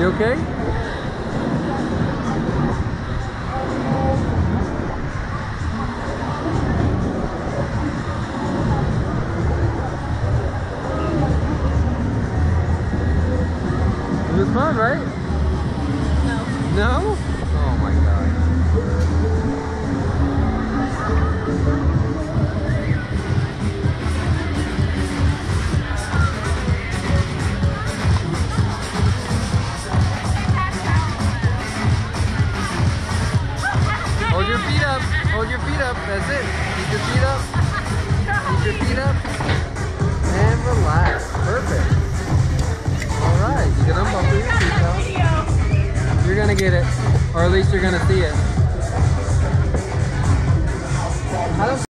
okay? It was fun, right? No? Oh my god. Hold your feet up. Hold your feet up. That's it. Keep your feet up. Keep your feet up. And relax. Perfect. Alright. You can unbuckle your seatbelt. You're gonna get it. Or at least you're gonna see it. I don't